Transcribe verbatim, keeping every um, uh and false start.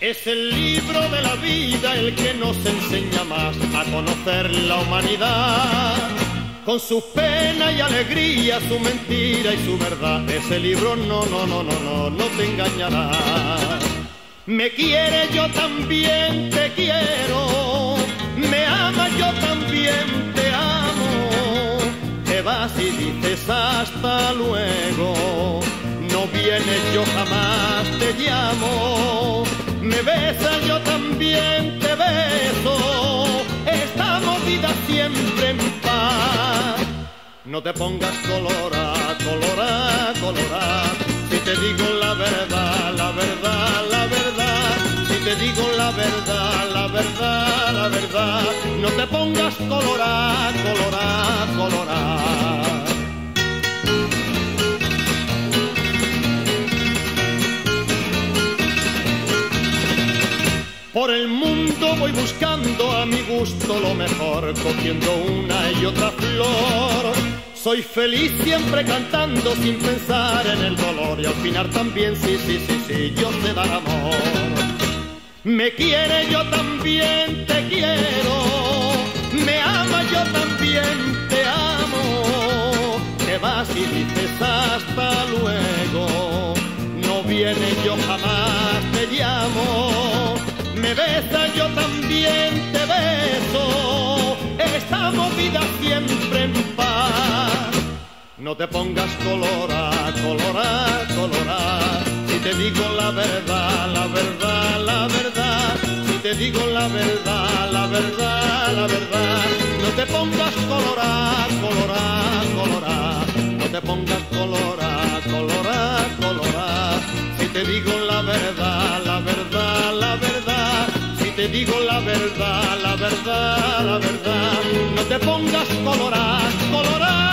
Es el libro de la vida el que nos enseña más a conocer la humanidad. Con su pena y alegría, su mentira y su verdad. Ese libro no, no, no, no, no, no te engañará. Me quiere, yo también te quiero. Me ama, yo también te amo. Te vas y dices hasta luego. No vienes, yo jamás te llamo. Me besas, yo también te beso. Estamos vida siempre en paz. No te pongas colorada, colorada, colorada. Si te digo la verdad, la verdad, la verdad. Si te digo la verdad, la verdad, la verdad. No te pongas colorada, colorada, colorada. Por el mundo voy buscando a mi gusto lo mejor, cogiendo una y otra flor. Soy feliz siempre cantando sin pensar en el dolor. Y al final también, sí, sí, sí, sí, yo te daré amor. Me quiere, yo también te quiero. Me ama, yo también te amo. Te vas y dices hasta luego. No vienes, yo jamás te llamo. Me besas, yo también te beso. Estamos vida siempre en paz. No te pongas colorada, colorada, colorada. Si te digo la verdad, la verdad, la verdad. Si te digo la verdad, la verdad, la verdad. No te pongas colorada, colorada, colorada. No te pongas colorada, colorada, colorada. Si te digo la verdad, la verdad, la verdad. Si te digo la verdad, la verdad, la verdad. No te pongas colorada, colorada.